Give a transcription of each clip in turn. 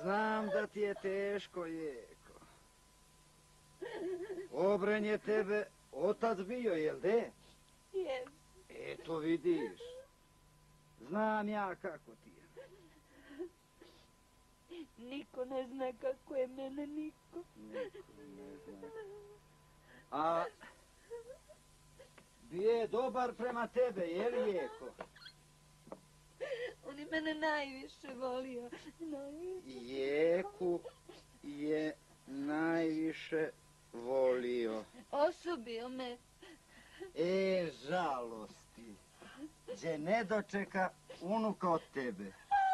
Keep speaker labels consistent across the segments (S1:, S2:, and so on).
S1: Znam da ti je teško, Jeko. Obren je tebe otac bio, jel de?
S2: Jes.
S1: Eto vidiš. Znam ja kako ti je.
S2: Niko ne zna kako je mene, niko.
S1: Niko ne zna. A bio je dobar prema tebe, je li, Jeko?
S2: On je mene najviše volio.
S1: Jeku je najviše volio.
S2: Osobio me.
S1: Žalosti. Đe ne dočeka unuka od tebe.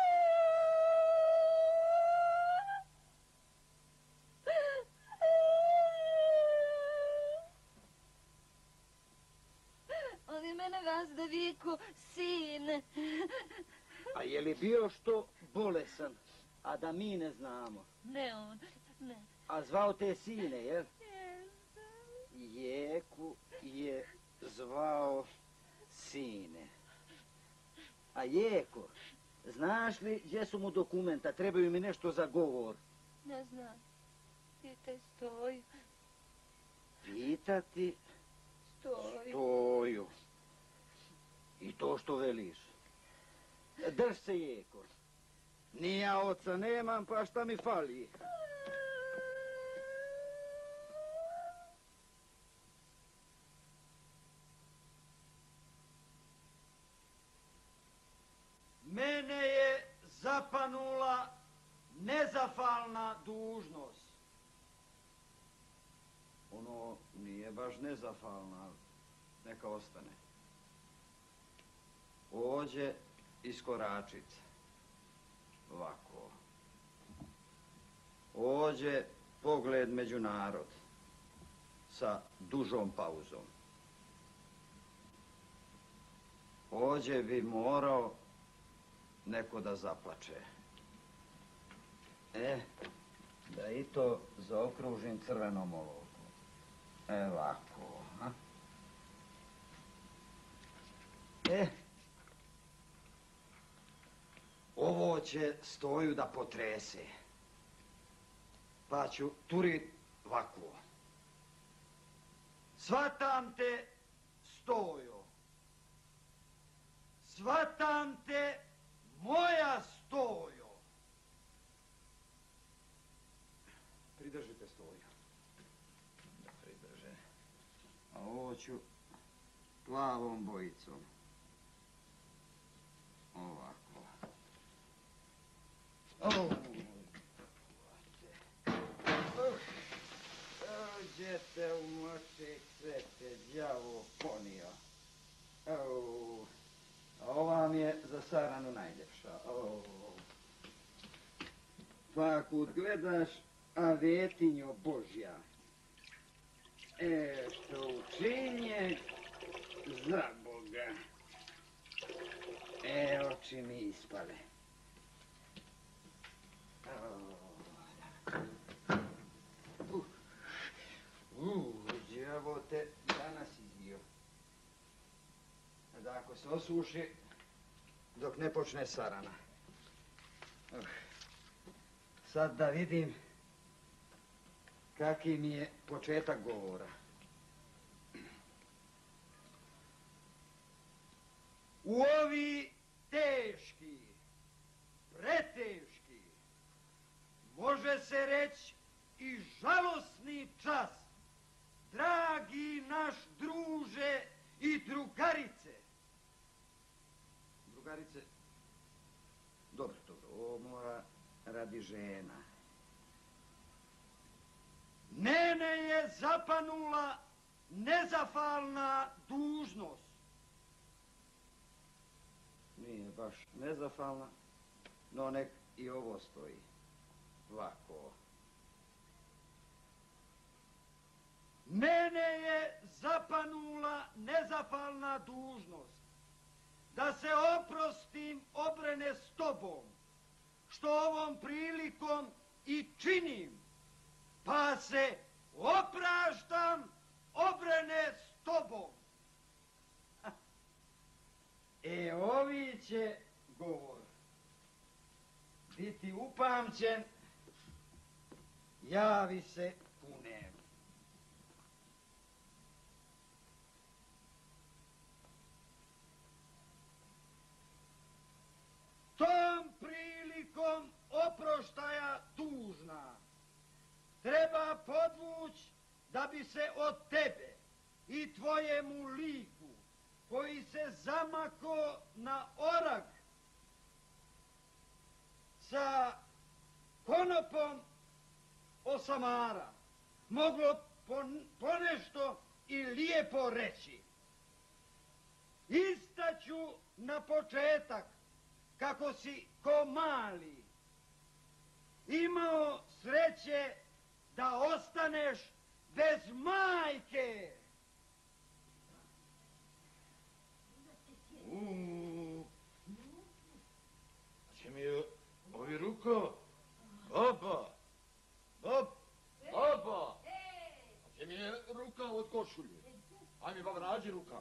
S2: On je mene gazda viku, sin.
S1: A je li bio što bolesan, a da mi ne znamo?
S2: Ne on, ne.
S1: A zvao te sine, jel? Jeku je zvao sine. A Jeko, znaš li gdje su mu dokumenta? Trebaju mi nešto za govor.
S2: Ne znam. Pitaj Stoju.
S1: Pitati
S2: Stoju.
S1: Stoju. I to što veliš. Drž se, Jeko. Ni ja oca nemam, pa šta mi fali? Mene je zapanula nezafalna dužnost. Ono nije baš nezafalna, neka ostane. Ođe iskoračit. Ovako. Ođe pogled među narod. Sa dužom pauzom. Ođe bi morao neko da zaplače. Da i to zaokružim crvenom olovkom. Ovako. Ovo će Stoju da potrese. Pa ću turit ovako. Svatam te, Stojo. Svatam te, moja Stojo. Pridržite Stoju. Da pridrže. A ovo ću plavom bojicom. Ovako. Gdje te u moči svete đavo ponio. A ova mi je za Saranu najljepša. Pa kud gledaš, a vetinjo Božja. Što učinje za Boga. Oči mi ispale. Đavo te danas izbio. Da ako se osuši, dok ne počne Sarana. Sad da vidim kaki mi je početak govora. U ovi teški, preteški, može se reći i žalosni čas, dragi naš druže i drugarice. Drugarice? Dobro, ovo mora radi žena. Mene je zapanula nezafalna dužnost. Nije baš nezafalna, no nek i ovo stoji. Ovako. Mene je zapanula nezafalna dužnost da se oprostim obrene s tobom, što ovom prilikom i činim, pa se opraštam obrene s tobom. Ovi će govor biti upamćen javi se kunem. Tom prilikom oproštaja tužna treba podvuć da bi se od tebe i tvojemu liku koji se zamako na orag sa konopom osamara moglo ponešto i lijepo reći. Istaću na početak kako si ko mali imao sreće da ostaneš bez majke.
S3: Će mi ovi ruko? Baba! Baba! Će mi je ruka od košulje? Aj mi, baba, nađi ruka.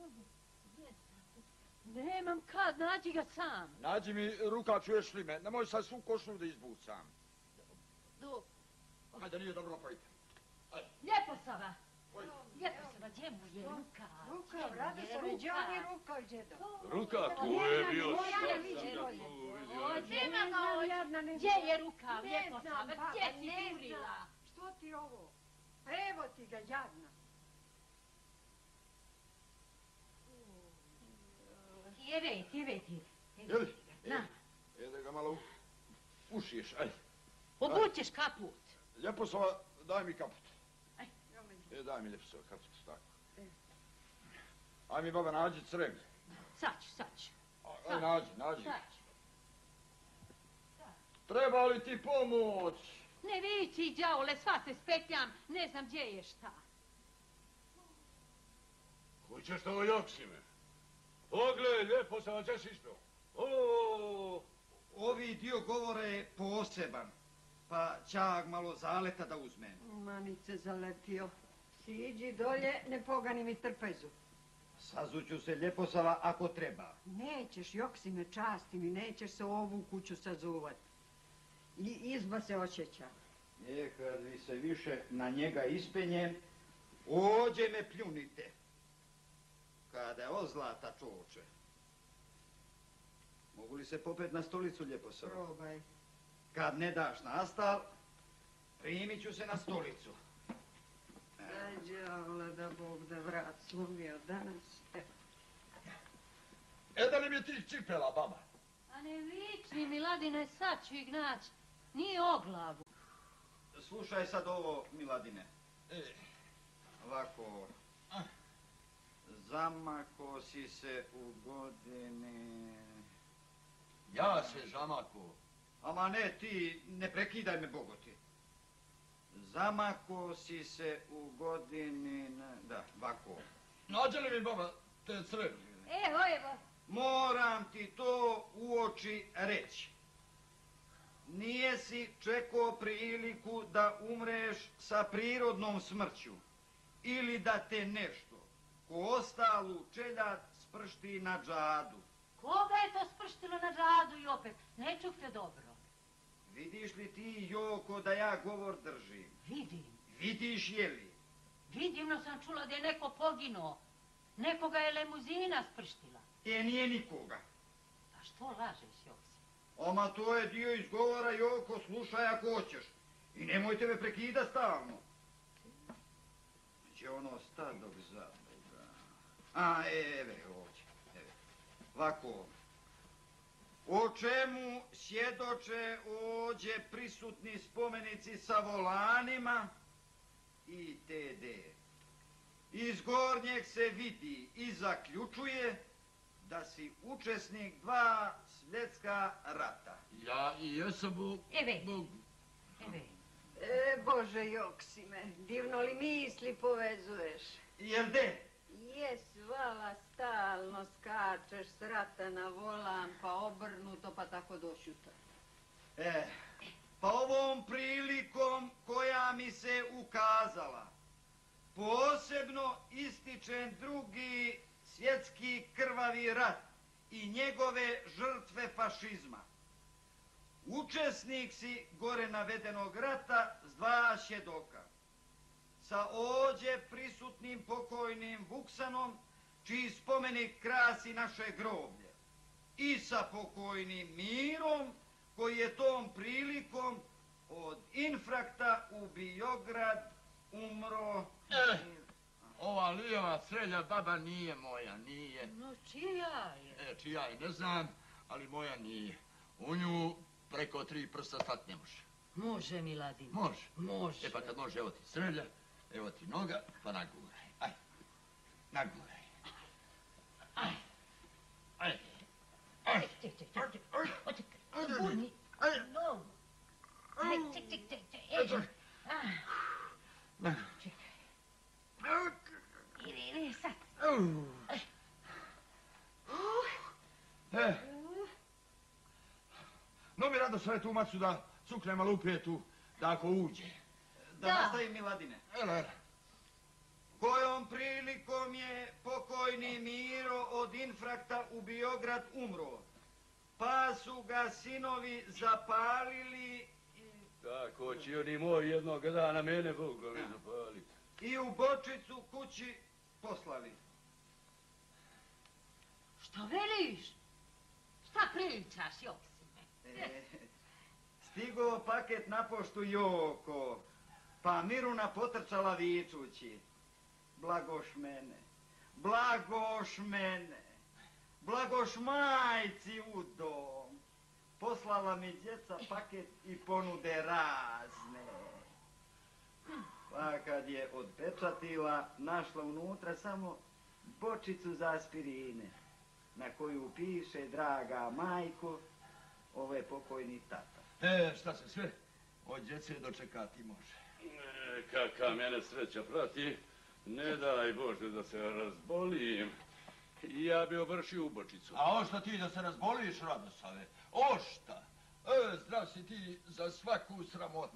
S2: Nemam kad, nađi ga sam.
S3: Nađi mi ruka, čuješ li me? Nemoj sad svu košulju da izbucam.
S2: Do.
S3: Ajde, nije dobro pojte.
S2: Ljeposava! Ljeposava, gdje mu je ruka?
S4: Ruka, radi se, gdje on je ruka, djedo?
S3: Ruka, tu je bio
S2: šta Gdje je ruka, Ljeposava? Gdje si jurila?
S4: Što ti ovo? Evo ti ga, jadna.
S2: Evo ti.
S3: Jeli?
S2: Na.
S3: Da ga malo ušiješ, ajde.
S2: Obućeš kaput.
S3: Ljeposava, daj mi kaput.
S2: Aj.
S3: Daj mi Ljeposava kaput, tako. Aj mi, baba, nađi crem.
S2: Sad ću.
S3: Aj, nađi.
S2: Sad ću.
S3: Treba li ti pomoć?
S2: Ne viči, đaole, sva se spetljam, ne znam gdje je šta.
S5: Kućeš to Joksime? Pogled, lijepo sam, gdje si isto?
S1: Ovi dio govora je poseban, pa čak malo zaleta da uzmem.
S4: Manice zaletio. Siđi dolje, ne pogani mi trpezu.
S1: Sazuću se Ljeposava ako treba.
S4: Nećeš, Joksime, časti mi, nećeš se u ovu kuću sazuvat. I izba se ošeća.
S1: Kad vi se više na njega ispenjem, ođe me pljunite. Kada je ozlata čoče. Mogu li se popet na stolicu, Ljeposava?
S4: Probaj.
S1: Kad ne daš nastal, primit ću se na stolicu.
S4: Đavole, da Bog da vrat slomio danas.
S3: Da li mi ti cipela, baba?
S2: A ne vični, Miladine, sad ću ih naći. Nije o glavu.
S1: Slušaj sad ovo, Miladine. Ovako. Zamako si se u godini...
S3: Ja se zamako.
S1: Ama ne, ti, ne prekidaj me, bogoti. Zamako si se u godini... Da, ovako.
S3: Nađe li mi, baba, te crem?
S2: Evo.
S1: Moram ti to uoči reći. Nije si čekao priliku da umreš sa prirodnom smrću ili da te nešto, ko ostalu čeljad, spršti na džadu.
S2: Koga je to sprštilo na džadu i opet? Ne čuh te dobro.
S1: Vidiš li ti, Joko, da ja govor držim?
S2: Vidim.
S1: Vidiš je li?
S2: Vidimno sam čula da je neko poginuo. Nekoga je lemuzina sprštila.
S1: Nije nikoga.
S2: Pa što lažeš, Joksi?
S1: Oma, to je dio izgovora, Joko, slušaj ako hoćeš. I nemojte me prekida stalno. Će ono stadog zaboga. Eve, ovdje. Ovako. O čemu svjedoče ovdje prisutni spomenici sa volanima itd. Iz gornjeg se vidi i zaključuje da si učesnik 2 svjetska rata.
S3: Ja i jesam Bog.
S2: Eve.
S4: Bože, Joksime, divno li misli povezuješ?
S1: Jel de?
S4: Jes, vala, stalno skačeš s rata na volan, pa obrnuto, pa tako do šuta.
S1: Pa ovom prilikom koja mi se ukazala, posebno ističem 2. svjetski krvavi rat i njegove žrtve fašizma. učesnik si gore navedenog rata s 2 svjedoka. Sa ovdje prisutnim pokojnim Vuksanom, čiji spomenik krasi naše groblje. I sa pokojnim Mirom, koji je tom prilikom od infrakta u Biograd umro.
S3: Ova lijeva srednja baba nije moja, nije.
S2: No čija je?
S3: Čija je, ne znam, ali moja nije. U nju preko 3 prsta stat ne može.
S2: Može, Miladin.
S3: Može.
S2: Može.
S3: Pa kad može, evo ti srednja, evo ti noga, pa naguraj. Aj, naguraj.
S2: Aj.
S3: Aj.
S2: Aj. Budni. Nogu. Aj, ček. Čekaj. Ili sad.
S3: No mi rado sve tu macu da cukne malo u petu, da ako uđe.
S1: Da nastavim, Miladine.
S3: Ela.
S1: Kojom prilikom je pokojni Miro od infrakta u Biograd umro, pa su ga sinovi zapalili
S5: Tako će oni moj jednog dana mene Bogovi zapaliti.
S1: i u bočicu kući poslali.
S2: Što veliš? Šta pričaš, Joksime?
S1: Stigo paket na poštu Joko, pa Miruna potrčala vičući. Blagoš mene, blagoš mene, blagoš majci u dom. Poslala mi djeca paket i ponude razne. Pa kad je odpečatila, našla unutra samo bočicu za aspirine, na koju piše, draga majko, ovo je pokojni tata.
S3: Šta se sve od djece dočekati može.
S5: Kaka mene sreća prati, ne daj Bože da se razbolim. Ja bi ovršio ubočicu.
S3: A ošta ti da se razboliš, Radosave? Ošta? Zdrav si ti za svaku sramotu.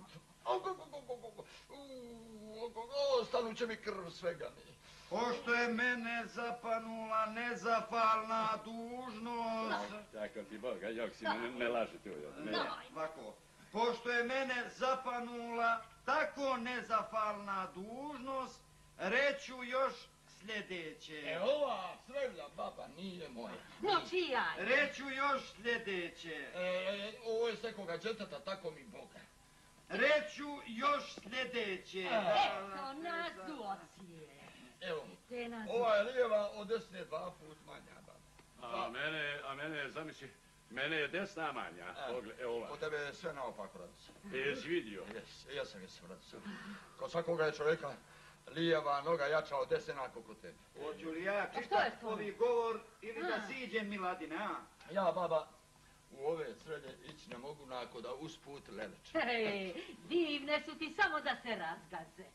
S3: Ostanut će mi krv svega mi.
S1: Pošto je mene zapanula nezafalna dužnost...
S5: Tako ti Boga, Joksime, ne laži tu.
S1: Ne, ovako. Pošto je mene zapanula tako nezafalna dužnost, reću još sljedeće.
S3: Ova srednja baba nije moja.
S2: No čija je?
S1: Reću još sljedeće.
S3: Ovo je sekoga džetata, tako mi Boga.
S1: Reću još sljedeće.
S2: Eto, nas duocije.
S3: Evo,
S2: Te nas
S3: ova je lijeva od desne 2 put manja baba.
S5: A mene, zamisli, mene je desna manja. Evo ova.
S3: Kod tebe je sve naopako, Radosave.
S5: Jesi vidio?
S3: Jesam, Radosave. Kod svakoga je čovjeka lijeva noga jača od desne onako kod tebe.
S1: Hoću li ja
S2: što je
S1: čitat
S2: to?
S1: ovi govor ili da siđem, Miladine, a?
S3: Ja, baba, u ove srednje ići ne mogu nako da usput lelečem.
S2: divne su ti samo da se razgaze.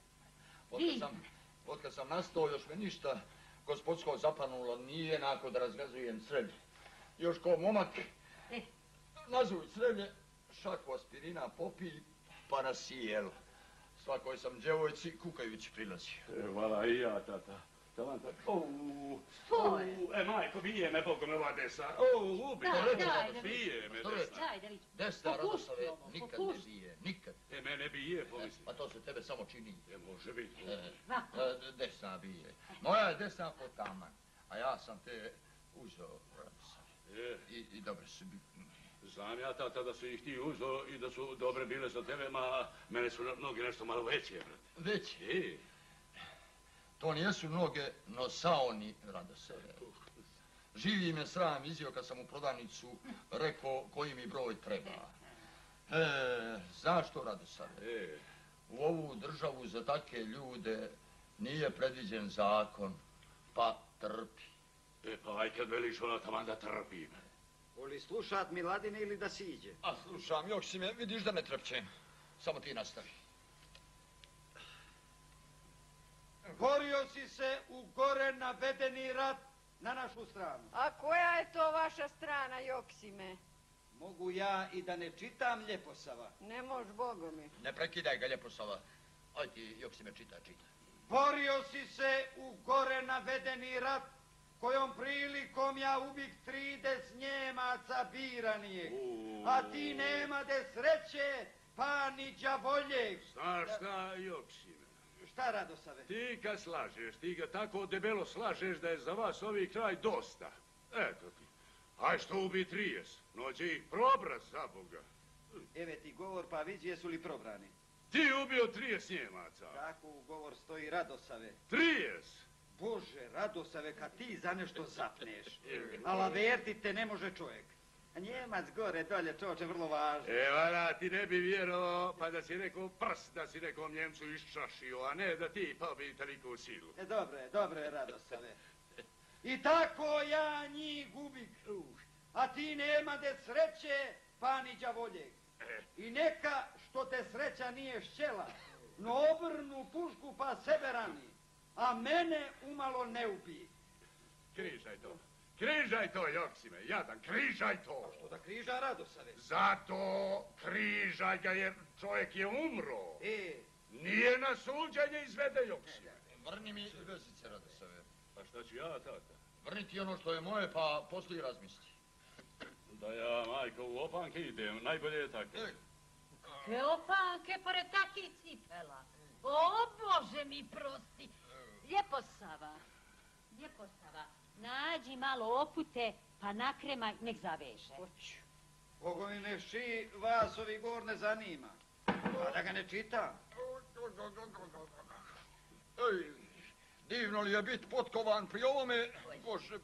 S3: Otkad sam nastao, još me ništa gospodsko zapanulo nije nako da razgazujem srednje. Još ko momak, nazuj srednje, šaku aspirina popij, pa na sjelo. Svakoj sam djevojci kukajući prilazio.
S5: Hvala i ja, tata. Taman, tata. Majko, bije me Bogom ova desa. Ubi, bije me desna.
S2: Daj da vidim.
S3: Desna, Radosave, nikad ne bije, nikad.
S5: Mene bije, pomisli.
S3: Pa to se tebe samo čini.
S5: Može biti.
S3: Desna bije. Moja je desna potaman, a ja sam te uzeo, Radosave. I dobre su bili.
S5: Znam ja, tata, da su ih ti uzo i da su dobre bile za tebe, ma mene su noge nešto malo veće, brate.
S3: Veće? To nijesu noge, no saoni, Radosave. Živi me sram izio kad sam u prodavnicu rekao koji mi broj treba. Znaš što, Radosave? U ovu državu za takve ljude nije predviđen zakon, pa trpi.
S5: Pa aj kad veliš ona taman da trpim.
S1: Voli slušat, Miladine, ili da siđe?
S3: A slušam, Joksime, vidiš da ne trepćem. Samo ti nastavi.
S1: Borio si se u gore navedeni rat na našu stranu.
S4: A koja je to vaša strana, Joksime?
S1: Mogu ja i da ne čitam Ljeposava.
S4: Ne mož, Bogo mi.
S3: Ne prekidaj ga, Ljeposava. Aj ti, Joksime, čitaj.
S1: Borio si se u gore navedeni rat kojom prilikom ja ubih 30 Njemaca biranije, a ti nema de sreće, pa ni đavoljeg.
S5: Znaš šta, Joksime?
S1: Šta, Radosave?
S5: Ti kad slažeš, ti ga tako debelo slažeš da je za vas ovi kraj dosta. Eto ti. Aj što ubi 30, noće ih probrat za Boga.
S1: Eve ti govor, pa vidi jesu li probrani.
S5: Ti ubio 30 Njemaca.
S1: Tako u govor stoji, Radosave.
S5: 30!
S1: Bože, Radosave, kad ti za nešto zapneš, a laverti te ne može čovjek. A Njemac gore, dolje, čovječe, vrlo važno.
S5: Vara, ti ne bi vjerovao, pa da si rekao prst, da si nekom Njemcu iščašio, a ne da ti pobi toliko silu.
S1: Dobro je, Radosave. I tako ja njih gubik, a ti nema de sreće, pa ni đavoljeg. I neka što te sreća nije šćela, no obrnu pušku pa sebe rani, a mene umalo ne ubi.
S5: Križaj to, Joksime, jadan, križaj to.
S1: Što da križa, Radosave?
S5: Zato križaj ga jer čovjek je umro. Nije na suđenje izvede Joksime.
S3: Vrni mi vezice, Radosave.
S5: Pa šta ću ja, tata?
S3: Vrni ti ono što je moje, pa poslije razmisli.
S5: Da ja, majko, u opanke idem, najbolje je tako.
S2: Kakve opanke pored takih cipela? O, Bože mi prosti. Ljeposava, nađi malo opute, pa nakremaj, nek zaveže.
S1: Bogovi ne ši, vas ovi govor ne zanima. A da ga ne čitam.
S3: Divno li je bit potkovan pri ovome? Bože.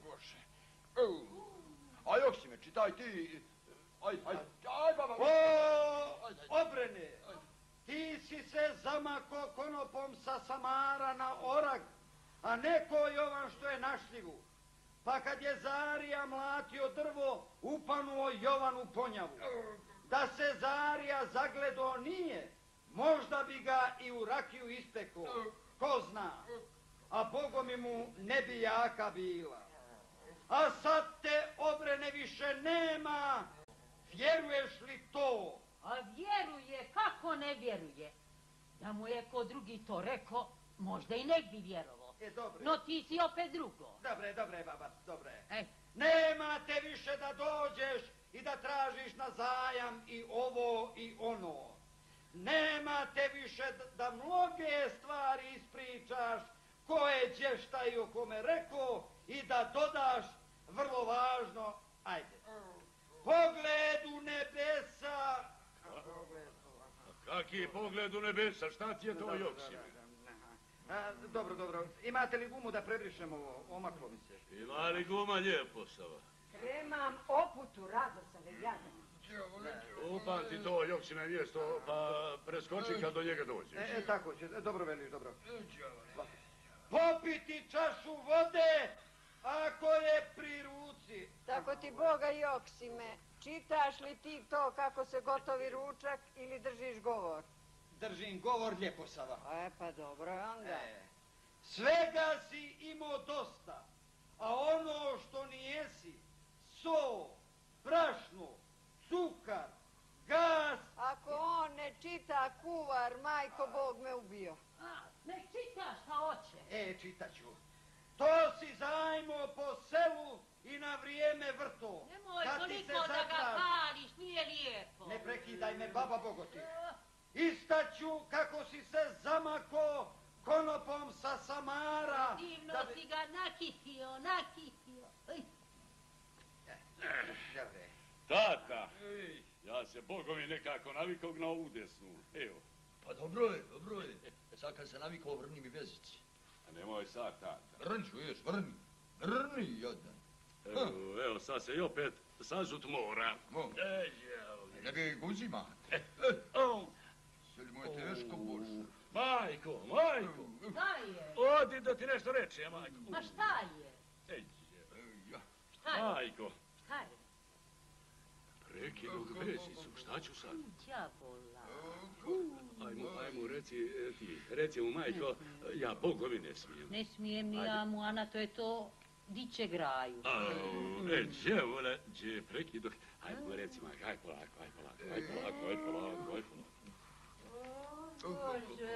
S3: A Joksime, čitaj ti. Aj, baba.
S1: Obrene, ti si se zamako konopom sa Samara na Orag, a neko Jovan što je našljivu. Pa kad je Zarija mlatio drvo, upanuo Jovan u ponjavu. Da se Zarija zagledo nije, možda bi ga i u rakiju ispekao. Ko zna, a Bogomi mu ne bi jaka bila. A sad te obrene više nema, vjeruješ li to?
S2: A vjeruje, kako ne vjeruje? Da mu je ko drugi to rekao, možda i nek bi vjerovao.
S1: Dobro.
S2: No ti si opet drugo.
S1: Dobre, baba, dobre. Nema te više da dođeš i da tražiš na zajam i ovo i ono. Nema te više da mnoge stvari ispričaš, ko je gdje šta i o kome rekao, i da dodaš, vrlo važno, ajde, pogled u nebesa.
S5: Kaki pogled u nebesa, šta ti je to, Joksime?
S1: Dobro, imate li gumu da prebrišemo ovo, omaklo mi se?
S5: Ima li guma Ljeposava?
S4: Kremam oputu, Radosave, jadan.
S5: Upamti to, Joksime, mjesto, pa preskoči kad do njega dođeš.
S1: Tako će, dobro veliš, dobro. Popiti čašu vode, ako je pri ruci.
S4: Tako ti Boga, Joksime, čitaš li ti to kako se gotovi ručak ili držiš govor?
S1: Držim govor, Ljeposava.
S4: Pa dobro je onda.
S1: Svega si imao dosta, a ono što nijesi, so, brašno, cukar, gas...
S4: Ako on ne čita kuvar, majko Bog me ubio.
S2: Nek čitaš šta hoće.
S1: Čitat ću. To si zajmo po selu i na vrijeme vrto.
S2: Nemoj toliko da ga pališ, nije lijepo.
S1: Ne prekidaj me, baba Bogoti. Istaću kako si se zamako konopom sa Samara.
S2: Divno si ga nakitio.
S5: Tata, ja se Bogovi nekako navikog na ovu desnu, evo.
S3: Pa dobro je. Sad kad se navikao, vrni mi vezici.
S5: A nemoj sad, tata.
S3: Vrni, čuješ, vrni, jadan.
S5: Evo, sad se i opet sazut mora.
S3: Ne bi guzima. Sve li mu je teško, Bože?
S5: Majko!
S2: Šta je?
S5: Odi da ti nešto reče, majko.
S2: Ma šta je?
S5: Majko.
S2: Šta je?
S5: Prekinuh vezicu, šta ću sad?
S2: Đavola.
S5: Ajmo, reci mu, majko, ja Bogovi ne smijem.
S2: Ne smijem ni ja mu, Ana, to je to diče graju.
S5: Đavola, prekinuh. Ajmo, reci, majko, aj polako.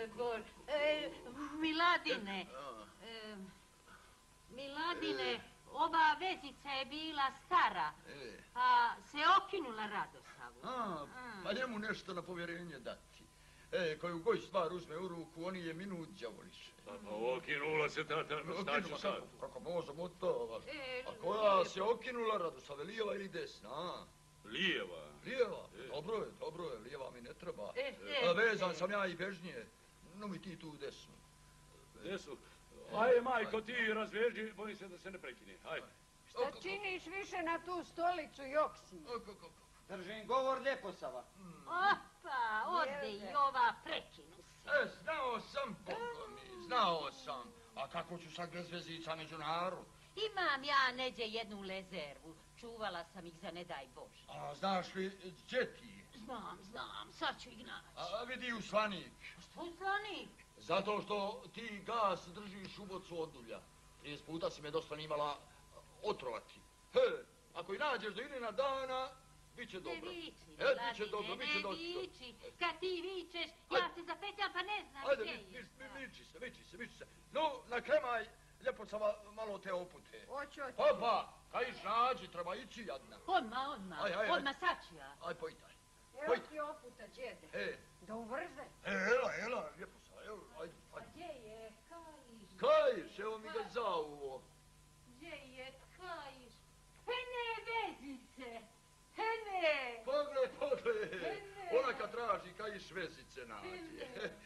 S2: Bože. Miladine, ova vezica je bila stara, a se okinula Radosavu.
S3: Pa njemu nešto na povjerenje dati. Koju god stvar uzme u ruku, oni je minut đavoliše.
S5: Pa okinula se tata, šta ću sad?
S3: Kako možemo to? A koja se okinula Radosave, lijeva ili desna, a?
S5: Lijeva.
S3: Lijeva? Dobro je, lijeva mi ne treba. Vezan sam ja i bežnije. No mi ti tu desnu.
S5: Desnu? Ajde, majko, ti razveži, bojim se da se ne prekine. Ajde.
S4: Šta činiš više na tu stolicu, Joksi?
S1: Držim govor Ljeposava.
S2: Opa, ode i ova prekinu se.
S3: Znao sam, Boga mi, znao sam. A kako ću sad bez vezica među narod?
S2: Imam ja neđe jednu lezervu. Čuvala sam ih za ne daj Bože.
S3: A znaš li, gdje ti?
S2: Znam, sad ću ih naći.
S3: A vidi u slanik.
S2: Što je slanik?
S3: Zato što ti gas držiš u bocu od ulja. 30 puta si me dosta nimala otrovati. Ako i nađeš do inina dana, bit će dobro.
S2: Ne viči,
S3: bit će dobro.
S2: ne viči. Kad ti vičeš, ja se zapetljam pa ne znam gdje je.
S3: Viči se. No, nakremaj, Ljeposava, malo te opute.
S4: Hoću.
S3: Pa, kaj nađi, treba ići jadna.
S2: Odmah sad ću ja.
S3: Aj, pojitaj.
S4: Evo ti oputa, djede. Da uvrze.
S3: Ela, Ljeposava, evo, ajde.
S2: Gdje je Kajiš?
S3: Kajiš, evo mi ga zauo.
S2: Gdje je Kajiš? Hene vezice! Hene!
S3: Pogled. Ona kad traži Kajiš vezice nađe.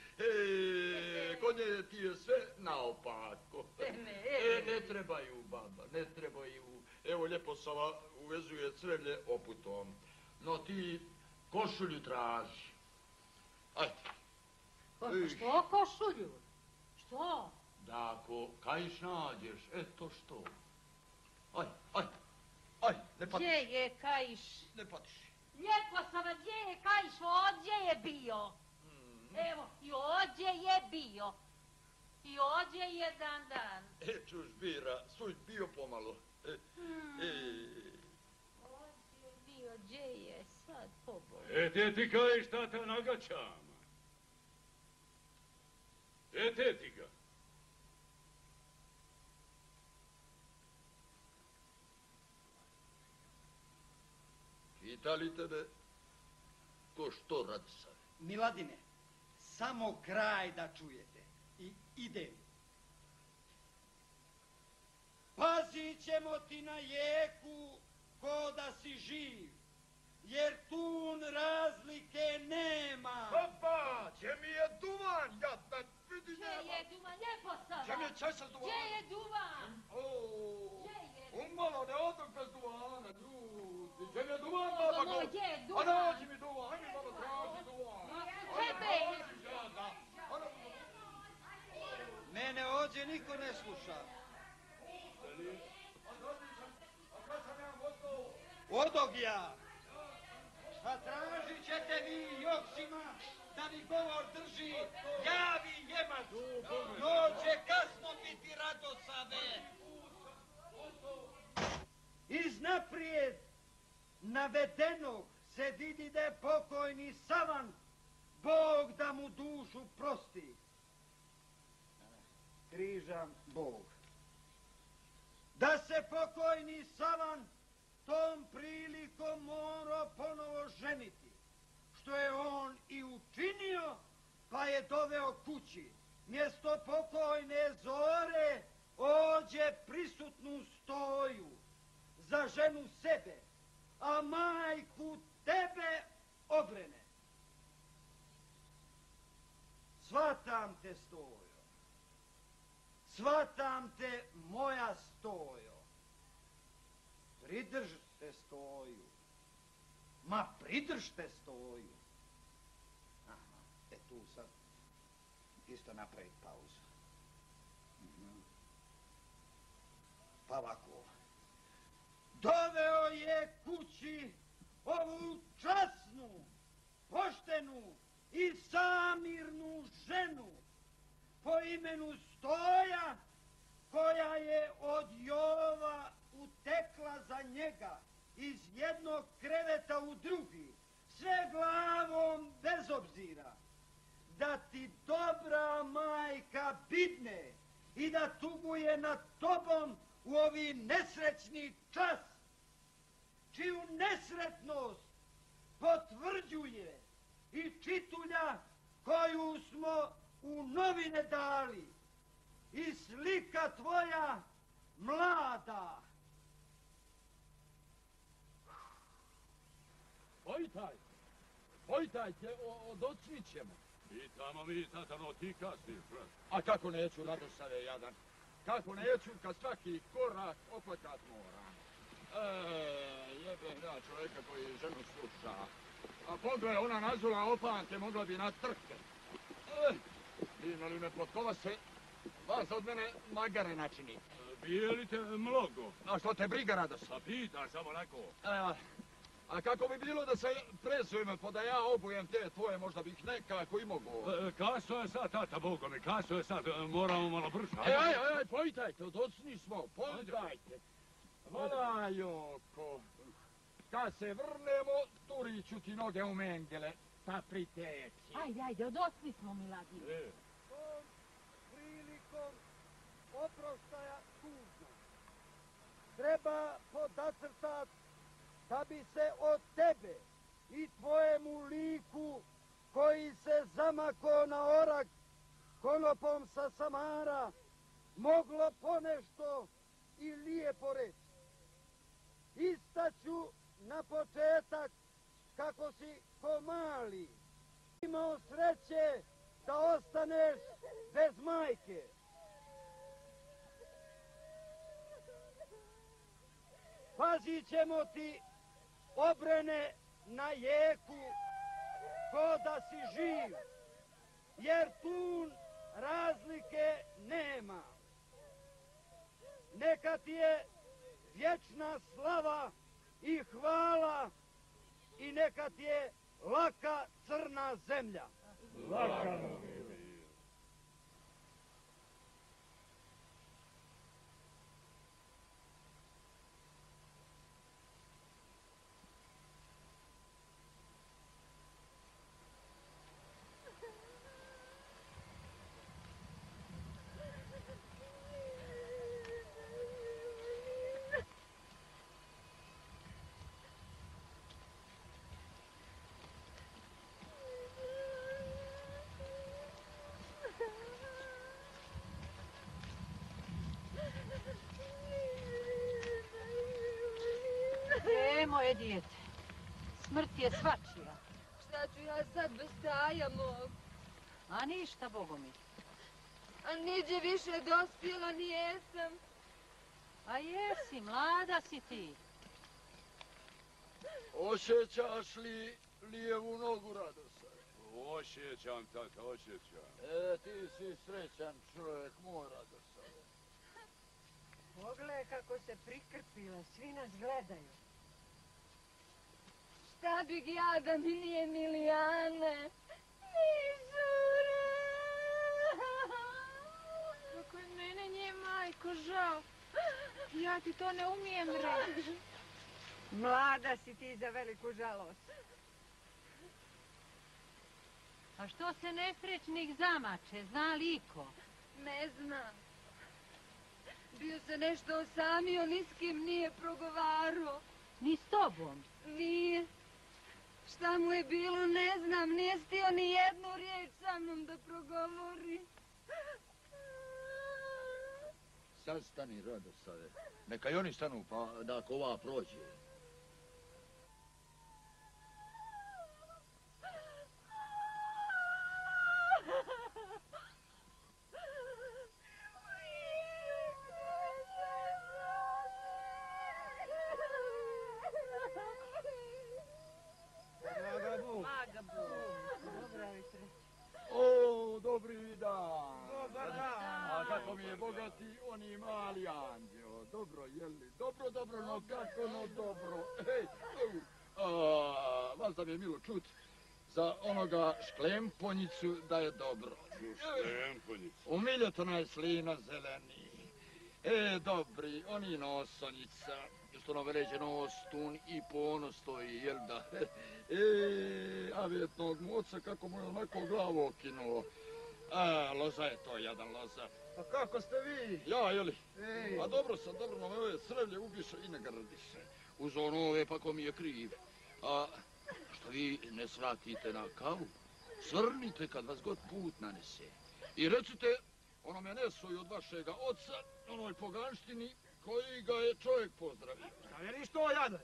S3: Kod nje ti je sve naopako. Ne trebaju, baba, ne trebaju. Evo Ljeposava uvezuje crevlje oputom. No ti košulju traži. Ajde.
S2: Što košulju? Što?
S3: Da ako Kajiš nađeš, eto što. Aj, ne patiš.
S2: Gdje je Kajiš?
S3: Ne patiš.
S2: Ljeposava, gdje je Kajiš? Ovdje je bio. Evo, i ovdje je bio. I ovdje jedan dan.
S3: Čuš, Bira, suj bio pomalo.
S2: Ovdje je bio, gdje je sad pobolje?
S5: Gdje ti Kajiš, tata, nagačama? Gdje ti ga?
S3: Pita li tebe ko što radi sad?
S1: Miladine, samo kraj da čujete. I idem. Pazit ćemo ti na jeku ko da si živ, jer tu razlike nema.
S3: Opa, gdje mi je duvan, jadna, vidi
S2: Gdje je duvan, Ljeposava?
S3: Gdje mi je česa duvan?
S2: Gdje je duvan?
S3: Umalo, ne odnog bez duvana, ljudi. Gdje mi je duvan, baba?
S2: Gdje je duvan?
S3: A nađi mi duvan, hajde malo traži duvan.
S2: Tebe!
S1: Mene ovdje niko ne sluša. Odog ja. A tražit ćete vi Joksima da mi govor drži, javi Njemac. Noće kasno biti Radosave. Iz naprijed navedenog se vidi da je pokojni Savan, Bog da mu dušu prosti. Križam Bog. Da se pokojni Savan tom prilikom morao ponovo ženiti, što je on i učinio, pa je doveo kući. Mjesto pokojne Zore ođe prisutnu Stoju, za ženu sebe, a majku tebe obrene. Svatam te, Stojo. Svatam te, moja Stojo. Pridržte Stoju. Ma pridržte Stoju. Aha, tu sad isto napraviti pauzu. Pa ovako. Doveo je kući ovu časnu, poštenu i samirnu ženu po imenu Stoja, koja je od Jova utekla za njega iz jednog kreveta u drugi, sve glavom bez obzira, da ti dobra majka bidne i da tuguje nad tobom u ovi nesrećni čas, čiju nesretnost potvrđuje i čitulja koju smo u novine dali i slika tvoja mlada.
S3: Pojtajte, odocnit ćemo.
S5: Pitamo mi, tatano, ti kasniš, brat.
S3: A kako neću, Radosave jadan? Kako neću, kad svaki korak oplakat moram? Jebem ja čovjeka koji ženu sluša. A pogledaj, ona nazula opanke, mogla bi na trke. Divno li me potkova se, vas od mene magare načini.
S5: Bijelite mnogo.
S3: A što te briga, Rados?
S5: Pa pitaš samo onako.
S3: A kako bi bilo da se presujem, pa da ja obujem te tvoje, možda bih nekako i mogo.
S5: Kasno je sad, tata, Bogo mi, kasno je sad, moramo malo brže.
S3: Aj, pojtajte, odocni smo, pojtajte. Joko, kad se vrnemo, turit ću ti noge u mengele, pa priteci.
S2: Ajde, odosni smo, miladi.
S1: Tom prilikom oproštaja tužno treba podacrtat da bi se od tebe i tvojemu liku koji se zamako na orak konopom sa Samara moglo ponešto i lijepo reći. Istaću na početak kako si ko mali imao sreće da ostaneš bez majke. Pazit ćemo ti obrene na jeku ko da si živ, jer tu razlike nema. Neka ti je vječna slava i hvala i neka ti je laka crna zemlja.
S5: Laka.
S2: Moje dijete, smrt je svačija.
S4: Šta ću ja sad bez taja mog?
S2: A ništa, Bogo mi.
S4: A niđe više dospjela nijesam.
S2: A jesi, mlada si ti.
S3: Osjećaš li lijevu nogu, Radosave?
S5: Osjećam, tata, osjećam.
S3: Ti si srećan čovjek, moj Radosave.
S4: Pogledaj kako se prikrpila, svi nas gledaju. Šta bih ja da mi nije Milijane? Mišura!
S6: Kako je mene nje, majko, žao. Ja ti to ne umijem reći.
S4: Mlada si ti za veliku žalost.
S2: A što se nesrećnik zamače, zna li iko?
S4: Ne znam. Bio se nešto osamio, ni s kim nije progovarao.
S2: Ni s tobom?
S4: Nije. Šta mu je bilo, ne znam, nije stio ni jednu riječ sa mnom da progovori.
S3: Sad stani, Radosave. Neka i oni stanu, pa da ako ova prođe. O, dobri dan.
S1: Dobar dan.
S3: A kako mi je bogati oni mali anđeo. Dobro, jeli? Dobro, no kako no dobro. Vas da mi je milo čut za onoga šklemponjicu da je dobro.
S5: Šklemponjicu.
S3: Umiljet onaj slina zeleni. Dobri, oni nosonjica. Što nam ređe nostun i ponos stoji, jel da? Avjetnog moca kako mu je onako glavu okinuo. Loza je to, jadan loza.
S7: Pa kako ste vi?
S3: Ja, jeli?
S7: Ej.
S3: A dobro sam, dobro, no ove srevlje ubiše i ne grdiše. Uz ove, pa ko mi je kriv. A što vi ne svratite na kavu? Svrnite kad vas god put nanese. I recite onome nesoju od vašega oca, onoj poganštini, koji ga je čovjek pozdravio.
S7: A veliš to, jadan?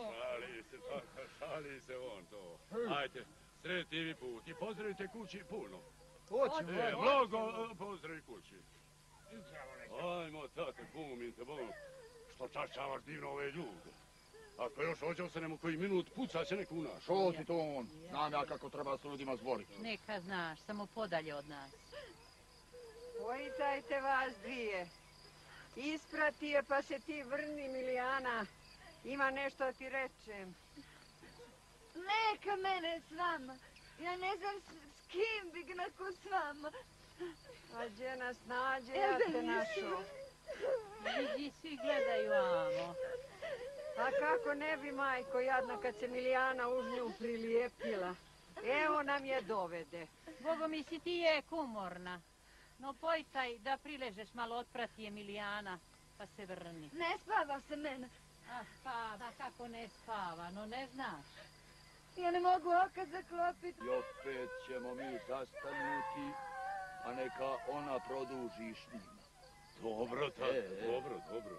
S5: Šali se on to. Ajde, sretni vi put i pozdravite kući puno.
S7: Hoćemo.
S5: Mnogo pozdravi kući. Ajmo, tate, bumim te, bum. Što čašćavaš divno ove ljude. Ako još ođostanemo koji minut, puca će neku naš.
S3: Što ti to on? Znam ja kako treba s ljudima zboriti.
S2: Neka znaš, samo podalje od nas.
S4: Pojitajte vas dvije. Isprati je pa se ti vrni, Milijana. Ima nešto da ti rečem.
S6: Neka mene s vama. Ja ne znam s kim bi nako s vama.
S4: A gdje nas nađe, ja te našao.
S2: Vidi, svi gledaju amo.
S4: A kako ne bi, majko, jadna, kad se Milijana uz nju prilijepila. Evo nam je dovede.
S2: Bogo mi si ti je kumorna. No pojtaj da priležeš malo, otprati je Milijana, pa se vrni.
S6: Ne spava se mene.
S2: A spava, kako ne spava, no ne znaš.
S6: Ja ne mogu oka zaklopiti.
S3: I opet ćemo mi zastanuti, a neka ona produži s njima.
S5: Dobro, tate, dobro, dobro.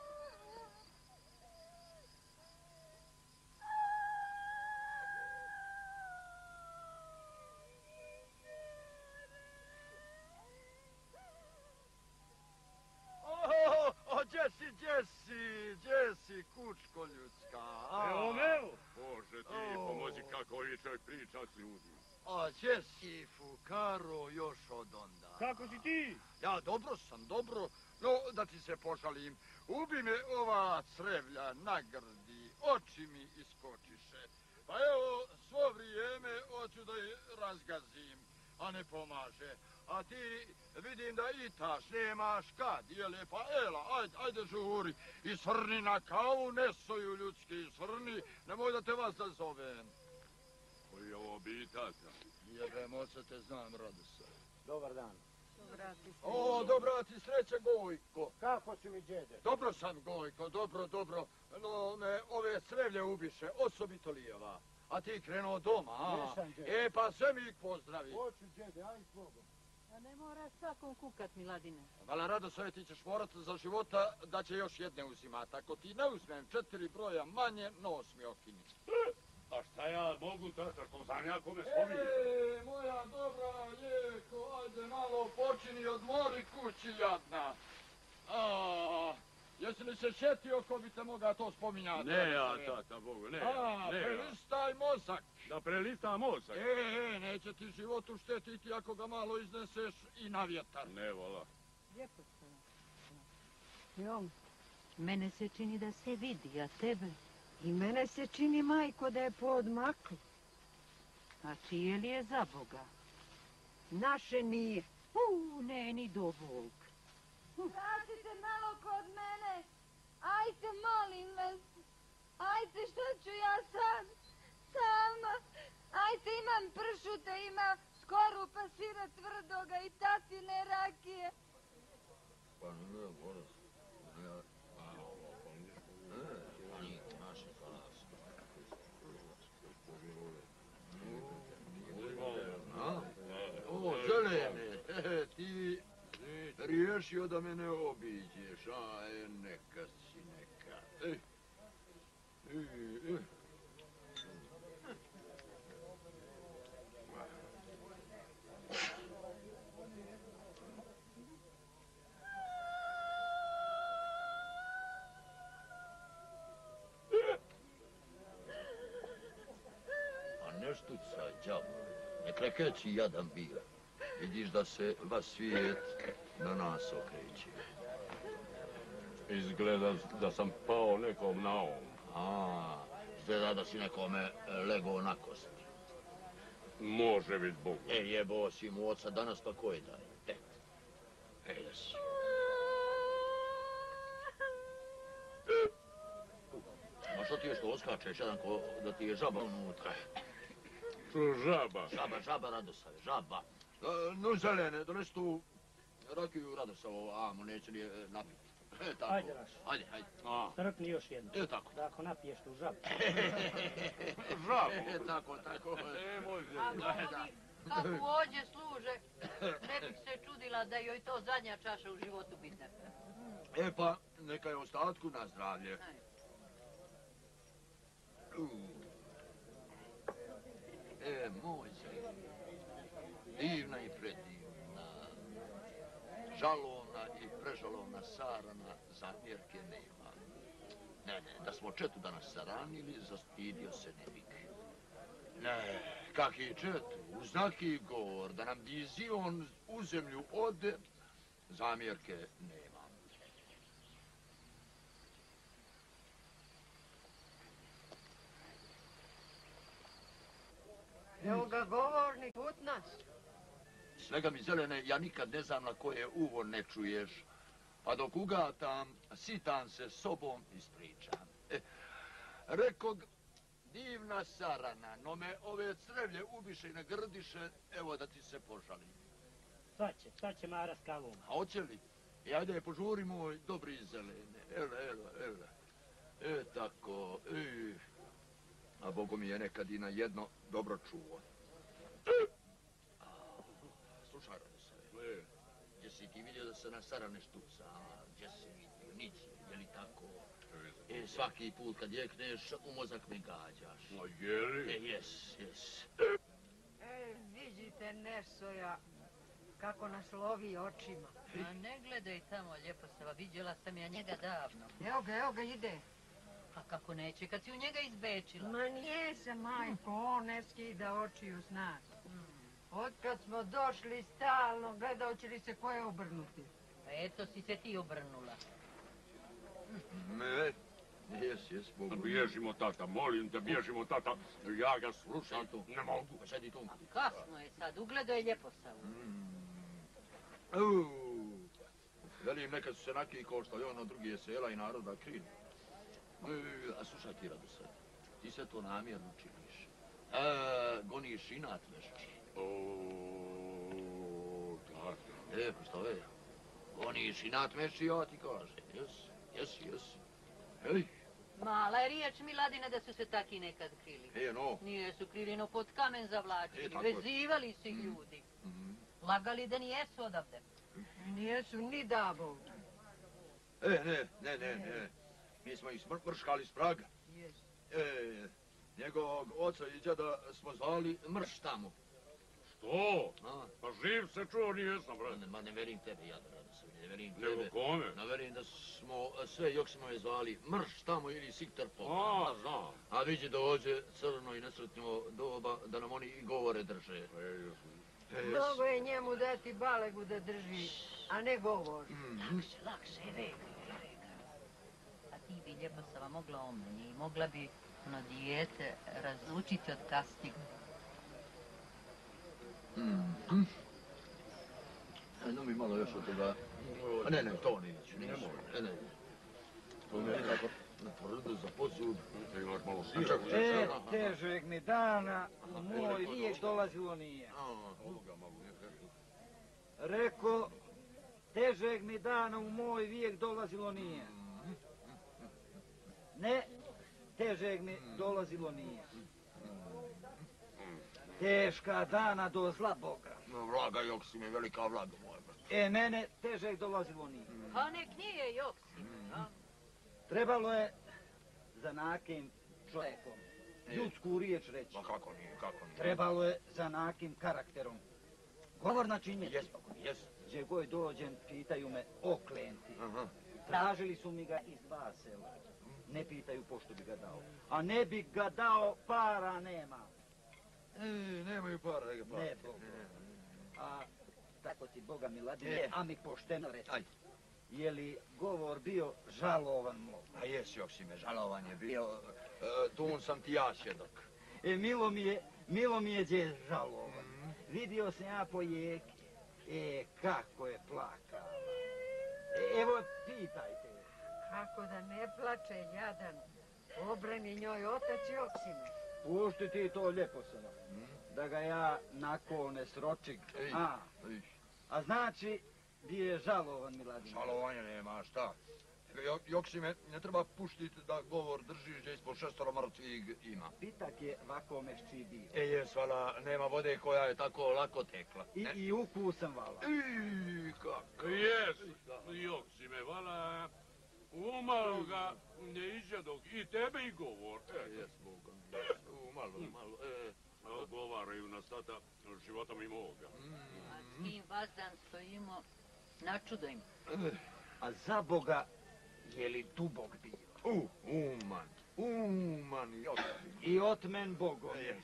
S3: Jesi, kučko ljudska.
S5: Evo me, Bože ti, pomozi kako ovi čovjek priča s ljudima.
S3: A Jesi, fukaro, još od onda.
S5: Kako si ti?
S3: Ja dobro sam, dobro, no da ti se pošalim. Ubi me ova crevlja na grdi, oči mi iskočiše. Pa evo, svo vrijeme hoću da je razgazim, a ne pomaže. A ti vidim da itaš, nemaš kad, jele, pa ela, ajde žuri. I svrni na kavu, nesoju ljudski, svrni, nemoj da te vas da zovem.
S5: Koji je ovo bitata?
S3: Jebem, oca te znam, Radosa.
S7: Dobar dan.
S3: O, dobra ti sreće, Gojko.
S7: Kako si mi, djede?
S3: Dobro sam, Gojko, dobro. No, me ove crevlje ubiše, osobito lijeva. A ti krenuo doma, a?
S7: Jesam, djede.
S3: E, pa sve mi ih pozdravi.
S7: Hoću, djede, aj s Bogom.
S2: A ne moraš svakom kukat, Miladine.
S3: Vala, Radosove, ti ćeš morat za života da će još jedne uzimat. Ako ti ne uzmem 4 broja manje, nos mi okini.
S5: A šta ja mogu, tata, što znam ja kome spominje?
S3: Moja dobra lijeko, ajde malo počini, odmori kući jadna. Jesi li se šetio ko bi te moga to spominjati?
S5: Ne ja, tata, Bogu, ne ja.
S3: Prelistaj mozak.
S5: Da prelistam mozak?
S3: Neće ti životu štetiti ako ga malo izneseš i na vjetar.
S5: Ne, vola.
S2: Lijepo se.
S4: Jom,
S2: Mene se čini da se vidi, a tebe?
S4: i mene se čini, majko, da je poodmaklo.
S2: A čije li je za Boga?
S4: Naše nije.
S2: Ne, ni do Bog.
S6: Vratite malo kod mene. Ajte, molim vas. Ajte, što ću ja sad? Sama. Ajte, imam pršuta, ima skorupa, sira tvrdoga i tatine rakije.
S3: Pa ne, Boris. O, zelene, ti riješio da me ne obiđeš, neka si, neka. A ne štucaj, đavo, ne klekeći jadan bio. Vidiš da se vas svijet na nas okreće.
S5: Izgleda da sam pao nekom na um.
S3: Izgleda da si nekome legao na kosti.
S5: Može bit Bogu.
S3: Jebao si mu oca danas, pa ko je daj? Da si. Ma što ti je što oskačeš, jedan ko da ti je žaba unutra?
S5: To žaba.
S3: Žaba, Radosave, žaba. No, Zelene, donesi tu rakiju Radosavu, amo, neće li je napiti. Tako.
S7: Ajde, Raš.
S3: Ajde.
S7: Trpni još jednu.
S3: Tako.
S7: Da ako napiješ tu žabu.
S5: Žabu.
S3: Tako.
S5: Moj
S2: A
S5: Zelene.
S2: kako ođe služe, ne bih se čudila da joj to zadnja čaša u životu bitne.
S3: Pa, neka je ostatku na zdravlje. Moj Zelene. Divna i predivna. Žalovna i prežalovna Sarana zamjerke nema. Ne, da smo četu danas saranili, zastidio se ne bih. Ne, kaki četu, uznaki govor, da nam dizion u zemlju ode, zamjerke nema.
S4: Evo ga govornik put nas.
S3: Svega mi Zelene, ja nikad ne znam na koje uvo ne čuješ. Pa dok ugatam, sitan se sobom ispričam. Rekog, divna Sarana, no me ove crevlje ubiše i ne grdiše, evo da ti se požalim.
S7: Sad će Mara s kavom.
S3: A hoće li? Ajde, požuri moj dobri Zelene. Ele. Tako. A Bogu mi je nekad i na jedno dobro čuo. Slušaj, Radosave. Jesi ti vidio da se na Sarane štuca? Gdje si vidio? Nici, je li tako? Svaki put kad jekneš, u mozak me gađaš.
S5: Ma je li?
S3: Jes.
S4: Vidite Nesoja kako nas lovi očima.
S2: A ne gledaj tamo, Ljepostava, vidjela sam ja njega davno.
S4: Evo ga ide.
S2: A kako neće, kad si u njega izbečila?
S4: Ma nije se, majko, on ne skida očiju s nas. Otkad smo došli stalno, gleda hoće li se koje obrnuti.
S2: Pa eto si se ti obrnula.
S3: Jes, Bogu.
S5: Bježimo, tata, molim te, bježimo, tata. Ja ga slušam, ne mogu.
S3: Pa šedi tu.
S2: Kasno je sad, ugledaj Ljeposavu.
S3: Velim, nekad su se naki koštali, ono drugi je sela i naroda krinu. A slušaj ti, Radosave, ti se to namjerno činiš. Goniš inat vešći.
S5: Tata.
S3: Pa što je? Goniš inat vešći, ja ti kažem. Jes. Hej.
S2: Mala je riječ, Miladine, da su se taki nekad krili.
S3: No.
S2: Nije su krili, no pod kamen zavlačili,
S3: Tako je.
S2: vezivali su ih ljudi. Lagali da nijesu odavde.
S4: Nijesu ni dabov.
S3: Ne. Mi smo ih mrškali s praga.
S4: Jes.
S3: Njegovog oca i djeda smo zvali Mrš tamo.
S5: Što?
S3: A?
S5: Pa živ se čuo, nijesam, brate.
S3: Ma ne verim tebe, Jadro Radosave, ne verim tebe.
S5: Nego kome?
S3: Ne verim da smo sve Joksimove zvali Mrš tamo ili Sikter Pop.
S5: Znam.
S3: A viđi dođe crno i nesretno doba da nam oni i govore drže.
S4: Mnogo je njemu dati balegu da drži, a ne govor.
S2: Lakše, reka. A ti bi Ljepostava mogla o meni i mogla bi ono dijete razlučiti od kasniga.
S3: No mi malo još od toga. Ne, to neću. Ne. To mi je tako tvrdo za pozub.
S5: Imaš malo sira.
S1: Težeg mi dana u moj vijek dolazilo nije.
S5: Ovoga malo ne.
S1: Reko, težeg mi dana u moj vijek dolazilo nije. Ne, težeg mi dolazilo nije. Teška dana do zla Boga.
S3: Vlaga Joksim je velika vlaga moja.
S1: Mene težeg dolazilo nije.
S2: Pa nek nije Joksim.
S1: Trebalo je za nakim čovjekom ljudsku riječ reći.
S3: Pa kako nije.
S1: Trebalo je za nakim karakterom. Govorna činjenica.
S3: Jes.
S1: Gdje god dođem, pitaju me o klenti. Tražili su mi ga iz 2 sela. Ne pitaju pošto bi ga dao. A ne bi ga dao, para nema.
S3: Nemaju para, da ga plati.
S1: Ne, Boga. A tako ti Boga Miladine, a mi pošteno reći.
S3: Ajde.
S1: Je li govor bio žalovan mog?
S3: A jes, Joksime, žalovan je bio. Tu sam ti ja svjedok.
S1: Milo mi je gdje je žalovan. Vidio sam ja po jeki. Kako je plakao. Evo, pitajte.
S4: Kako da ne plače, jadan. Obrani njoj otac Joksime.
S1: pušti ti to lijepo sada. Da ga ja nakon ne sročim. A znači, di je žalovan, Miladin?
S3: Žalovanja nema, šta? Joksime, ne treba puštiti da govor držiš gdje ispod 6 mrtvih ima.
S1: Pitak je vako mešći bio.
S3: Jes, vala, nema vode koja je tako lako tekla.
S1: I ukusan, vala.
S3: Kako?
S5: Jes, Joksime, vala, umalo ga ne iđedog i tebe i govor.
S3: Jes, Bogom, umalo.
S5: Govaraju nas tata životom i moga.
S2: A s kim vazdan stojimo, načudojimo.
S1: A za Boga, je li dubog bio?
S3: Uman,
S1: I otmen Bogom.
S3: Jes,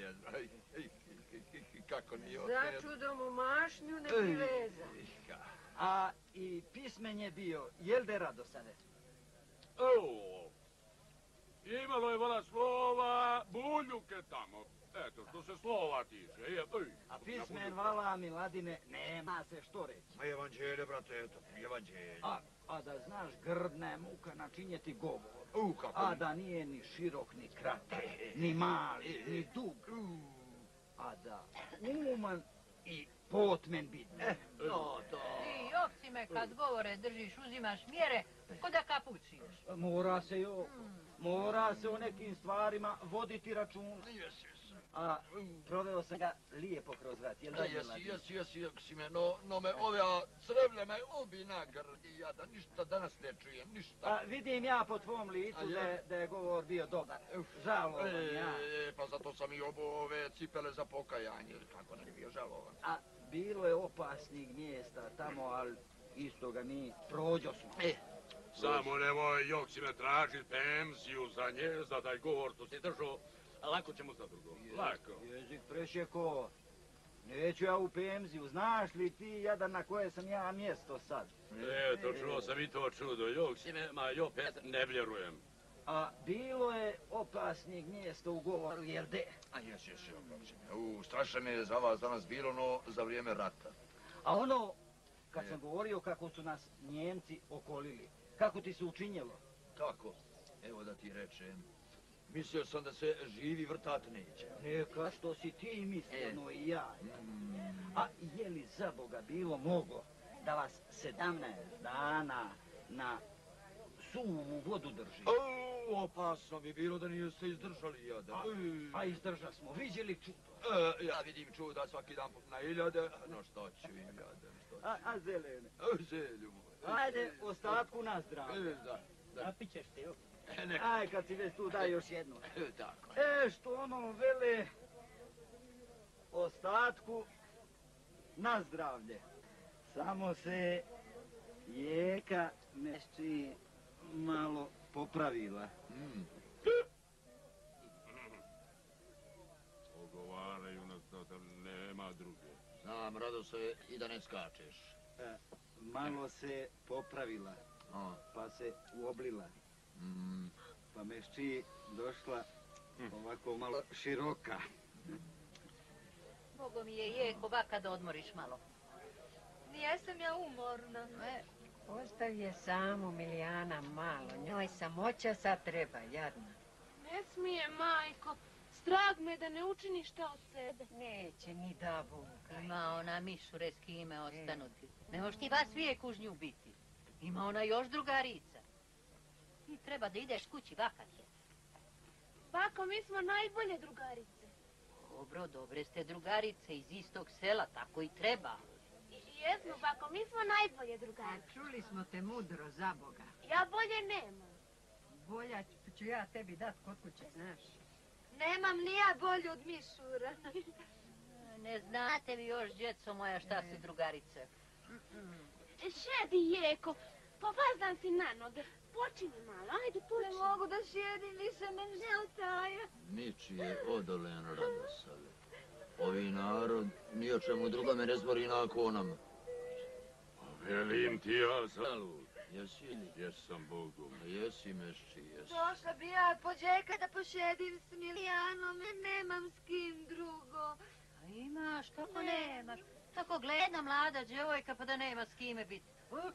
S3: kako nije otmen.
S4: Začudom u mašnju ne bi veza.
S1: A i pismen je bio, jel da je radosane?
S5: Imalo je vala slova, buljuke tamo. Eto, što se slova tiče.
S1: A pismen, vala, Miladine, nema se što reći.
S3: A evanđelje, brate, eto, evanđelje.
S1: A da znaš, grdna je muka načinjeti govor.
S3: Kako
S1: A da nije ni širok, ni kratak, ni mali, ni dug. A da uman i potmen biti.
S3: To.
S2: Ti, Joksime, kad govore držiš, uzimaš mjere, ko da kapuciješ.
S1: Mora se o nekim stvarima voditi račun. A proveo sam ga lijepo kroz rat, jel da je
S3: Jesi, Joksime, no me ove crevlje me obi nagrdi, ja da ništa danas ne čujem, ništa.
S1: A vidim ja po tvom licu da je govor bio dobar. Žalovan ja.
S3: Pa zato sam i obo ove cipele za pokajanje, kako ne bi bio žalovan.
S1: A bilo je opasnih mjesta tamo, ali isto ga mi prođo smo.
S5: Samo nemoj, Joksime, tražit penziju za nje, za taj govor što si držao. Lako ćemo za drugo. Lako.
S1: Jezik prešeko. Neću ja u penziju. Znaš li ti jadan na koje sam ja mjesto sad?
S5: Eto, čuo sam i to čudo. Joksime, ma jo, Petar, ne vjerujem.
S1: A bilo je opasnijeg mjesta u govoru, jel de?
S3: A jes, Joksime. Strašno mi je za vas danas bilo, no za vrijeme rata.
S1: A ono, kad sam govorio kako su nas Njemci okolili, kako ti se učinjelo?
S3: Kako? Evo da ti rečem. Mislio sam da se živi vrtat neće.
S1: Neka što si ti mislio, no i ja. A je li za Boga bilo moglo da vas 17 dana na suvu vodu drži?
S3: Opasno bi bilo da niste izdržali jada.
S1: A izdržali smo, viđeli čudo.
S3: Ja vidim čuda svaki dan na iljade, no što ću im jade.
S1: A zelene?
S3: Zelju moj.
S1: Ajde, ostatku na zdravlje.
S7: Napit ćeš ti,
S1: Aj, kad si već tu, daj još jednu.
S3: Tako.
S1: Što ono vele, ostatku na zdravlje. Samo se Jeka mešći malo popravila.
S5: Ogovaraju nas da nema druge.
S3: Znam, rado se i da ne skačeš.
S1: Malo se popravila, pa se uoblila. Pa mešći došla ovako malo široka.
S2: Bogo mi je Jeko, baka da odmoriš malo.
S6: Nijesam ja umorna.
S4: Ostavi je samo Milijana malo, njoj samoća sad treba, jadna.
S6: Ne smije, majko. Strah me da ne učini šta od sebe.
S4: Neće ni da Boga.
S2: Ima ona mišure s kime ostanuti. Ne možeš ti vas vijek uz nju biti. Ima ona još drugarica. Ti treba da ideš kući, vakat je.
S6: Bako, mi smo najbolje drugarice.
S2: Dobro, dobre ste drugarice iz istog sela, tako i treba.
S6: Jesmo, bako, mi smo najbolje drugarice.
S4: Čuli smo te mudro, za Boga.
S6: Ja bolje nemam.
S4: Bolja ću ja tebi dat kod kuće, znaš.
S6: Nemam ni ja bolju od mišura.
S2: Ne znate vi još, djeco moja, šta su drugarice.
S6: Šedi, Jeko, pa vazdan si na noge. Počini malo, ajde počini. Ne mogu da šedim, više me ne otaja.
S3: Ničije odolen radosave. Ovi narod ni o čemu drugome ne zbori nakon nama.
S5: Velim ti ja zalud.
S3: Jesi li?
S5: Jesam Bogom.
S3: Jesi, mešći, jesi.
S6: Došla bi ja po Džeka da pošedim s Milijanom, nemam s kim drugo.
S2: A imaš, kako nemaš? Tako gleda mlada djevojka pa da nema s kime biti.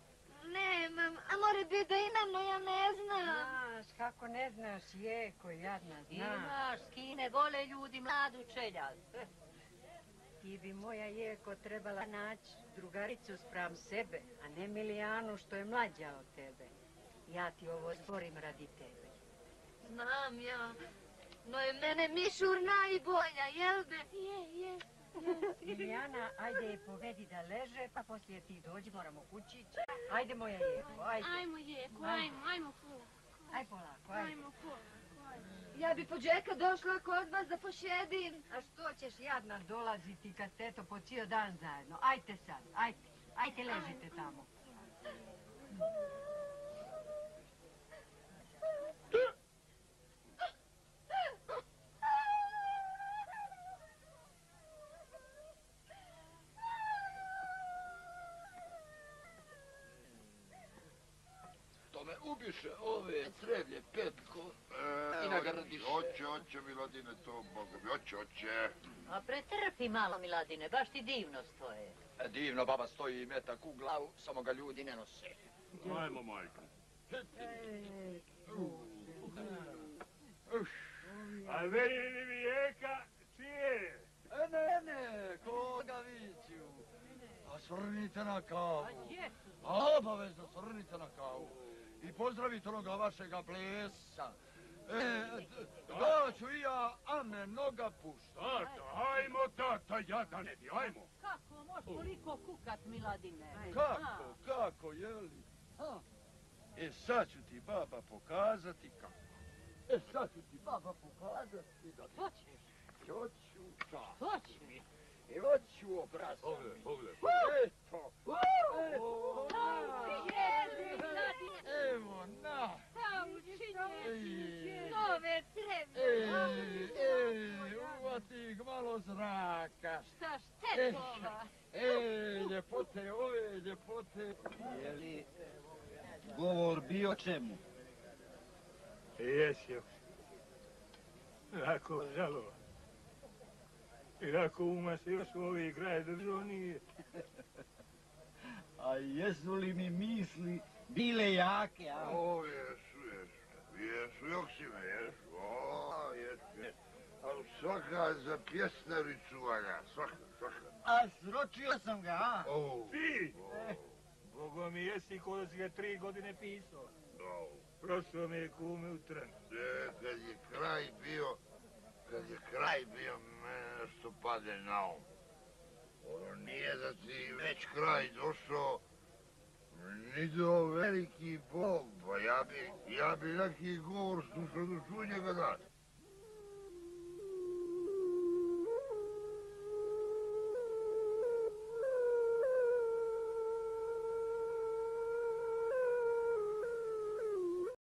S6: Nemam, a more bi da imam, no ja ne znam.
S4: Znaš, kako ne znaš, Jeko, jadna, zna.
S2: Imaš, skine vole ljudi mladu čeljad.
S4: Ti bi, moja Jeko, trebala naći drugaricu spram sebe, a ne Milijanu što je mlađa od tebe. Ja ti ovo zborim radi tebe.
S6: Znam ja, no je mene Mišur najbolja, jel be? Je.
S4: Milijana, ajde je povedi da leže, pa poslije ti dođi, moramo kući ići. Ajde, moja Jeko, ajde.
S6: Ajmo, Jeko, ajmo polako.
S4: Aj polako, ajde.
S6: Ajmo polako. Ja bi po Džeka došla kod vas da pošedim.
S4: A što ćeš jadna dolaziti kad ste eto po cijel dan zajedno? Ajte sad, ajte ležite tamo.
S3: To me ubiše ove crevlje, Petko. I na gardiše.
S8: Hoće, Miladine, to Boga mi, hoće.
S2: A pretrpi malo, Miladine, baš ti divno stoje.
S3: Divno baba stoji i metak u glavu, samo ga ljudi ne nose.
S5: Ajmo, majko. A veri mi Jeka, čije?
S3: Ne, koga viću? A svrnite na kavu.
S2: Jesu.
S3: Obavezno svrnite na kavu. I pozdravite onoga vašega plesa. Doću i ja, a me noga pušta.
S5: Tata, ajmo, tata, ja da ne bi, ajmo.
S2: Kako možeš toliko kukat, Miladine?
S3: Kako, jeli? Sad ću ti baba pokazati kako. Sad ću ti baba pokazati da
S2: Što ćeš?
S3: hoću čas.
S2: Što ćeš?
S3: I hoću obrazati.
S5: Pogledaj.
S3: Eto. Evo, na.
S6: Ove trebe.
S3: Uvati ih malo zraka.
S2: Šta štetova?
S3: Ljepote, ove ljepote.
S1: Je li govor bio čemu?
S5: Jesio. Lako žalo. Iako uma se još u ovih kraje držao nije.
S1: A jesu li mi misli bile jake, a?
S8: O, jesu, Joksime, jesu, jesu. Ali svaka za pjesnaricu valja, svaka.
S1: A sročio sam ga, a?
S5: Ti! Bogo mi jesi ko da si ga 3 godine pisao. Prošlo mi je kume u tren.
S8: Kad je kraj bio, mene nešto pade na um. Ono nije da ti već kraj došao, ni do veliki Bog, pa ja bi neki govor slušao do čunjega dana.